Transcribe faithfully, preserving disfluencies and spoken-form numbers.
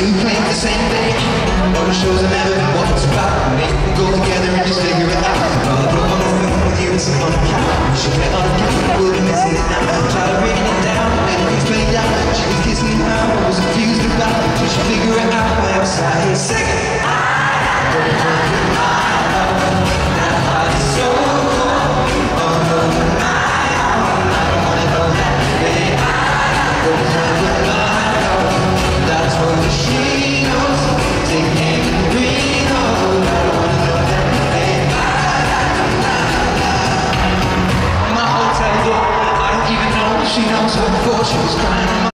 two claim the same thing. No one shows them ever what it's about. Make them go together and just figure it out. Gonna throw on the phone with you and sit on the couch. You should get on the couch, we'll be missing it now. Try to bring it down, maybe we play down.